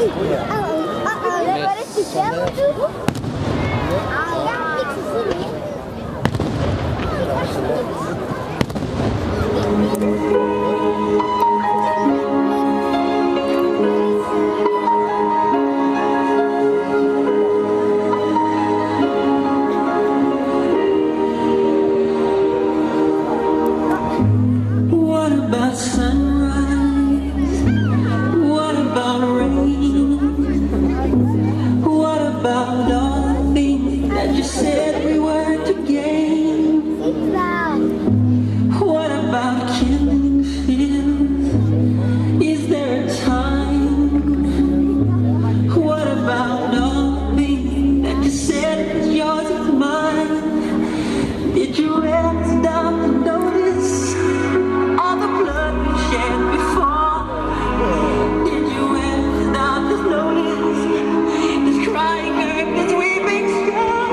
Levares sistema tudo? What about sunrise? What about rain? What about all the things that you said we were to gain? What about killing fears? Is there a time? What about all the things that you said was yours and mine? Did you ever stop to notice all the blood we shed before? Did you ever stop to notice this crying earth, this weeping shore?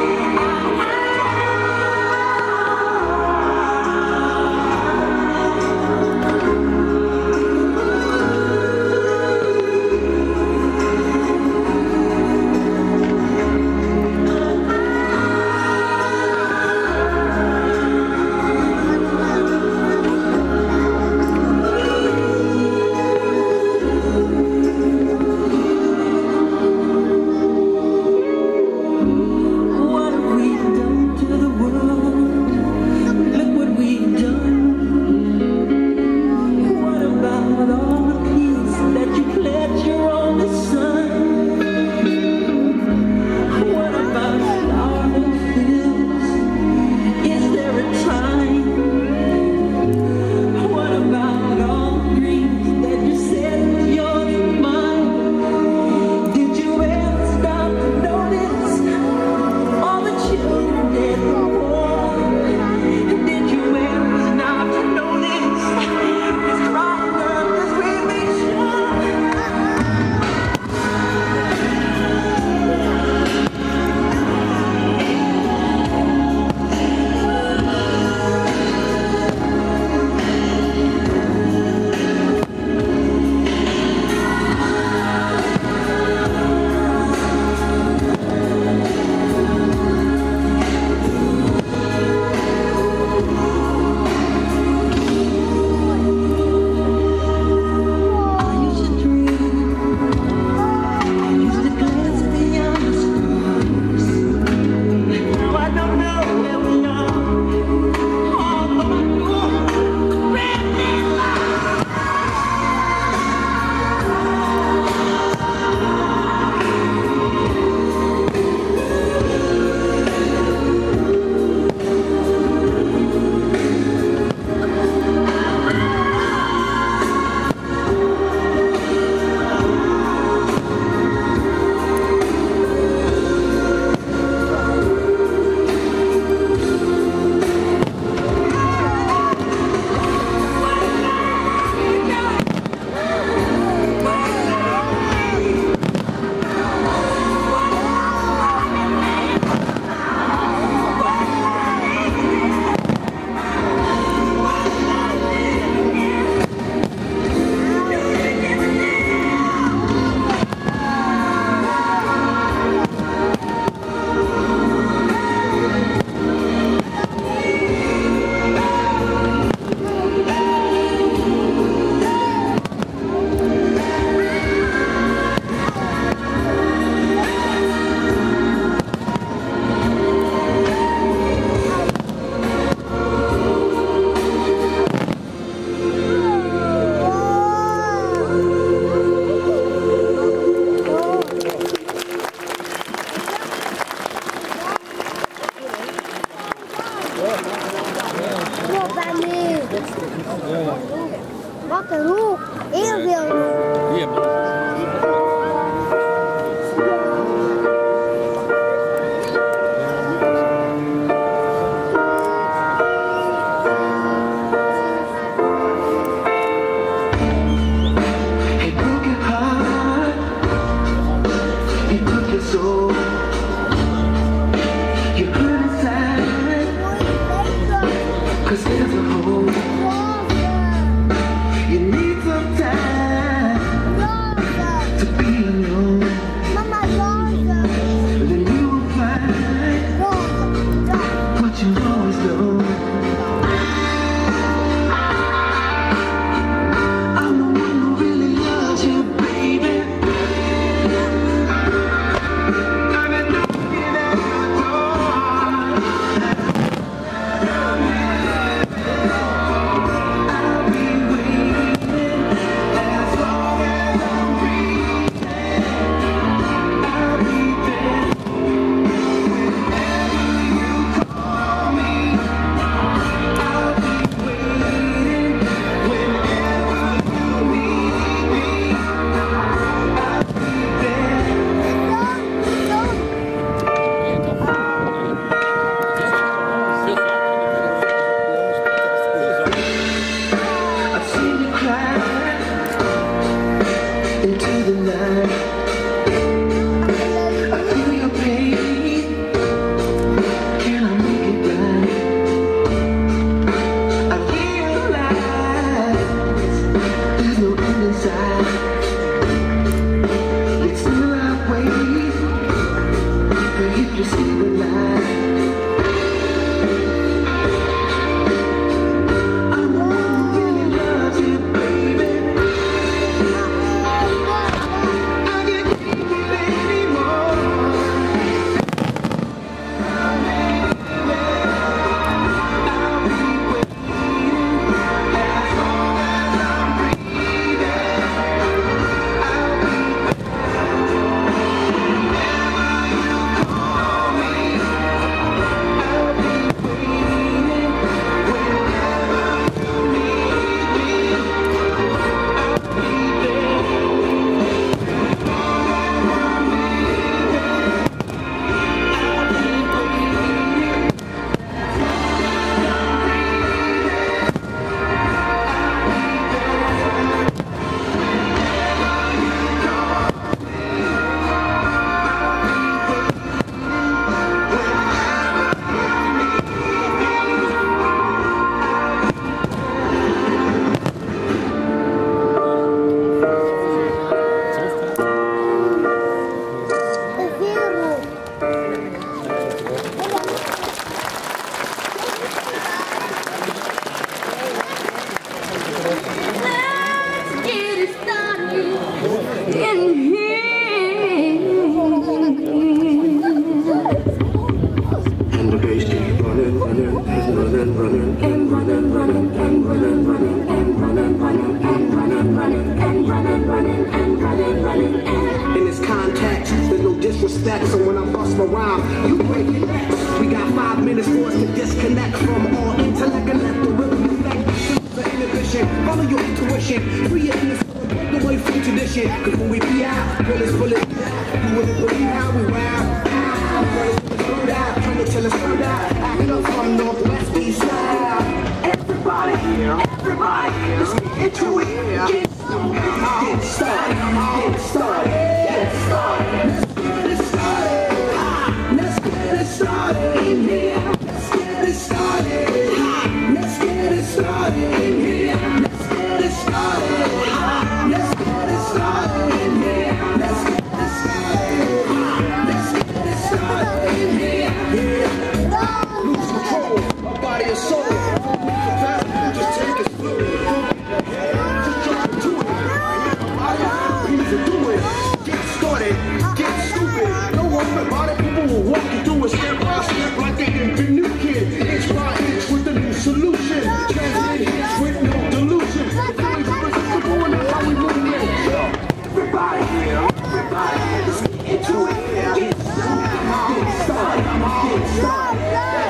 Wat een hoek. Heel veel hoek. Cause there's a hole, you need some time. deep inside. Yet still I wait for you to see the light. I'm the one who really loves you, baby. I can't take it anymore. In this context, there's no disrespect, so when I bust my rhyme, you break your necks. We got 5 minutes for us to disconnect from all intellect and let the rhythm affect the inhibition. Follow your intuition, free your innocence, break away from tradition. Cause when we be out, bullets, you wouldn't believe how we wow. Trying to tell us turned out, acting up from Northwest East Side. Everybody here, let's get into it. Get started, get started, get started. Let's get it started in here. Let's get it started. Let's get it started in here. Let's get it started. Let's get it started in here. Let's get it started. Let's get it started in here. Lose control, my body and soul. Just take it slow. Just jump into it. Get started, get stupid. Don't worry about it. People will walk you through it step by step like they didn't be new kid. Inch by inch with a new solution. Translate hits with no delusion. How we move it. Everybody here, let's get into it. Get started, get started, get started.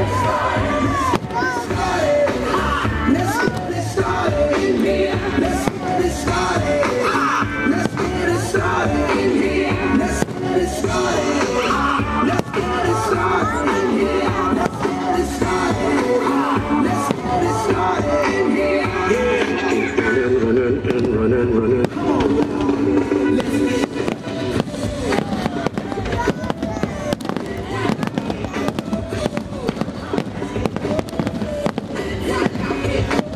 Let's get it started in here. Let's get it started. Let's get it started in here. Let's get it started. Let's get it started in here. Let's get it started. Let's get it started in here. Running.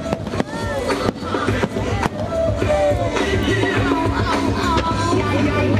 Yeah.